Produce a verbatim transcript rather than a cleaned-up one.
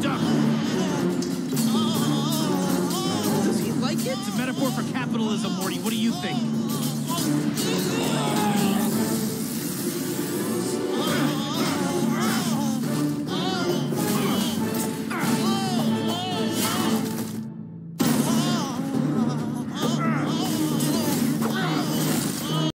duck. Does he like it? It's a metaphor for capitalism, Morty. What do you think?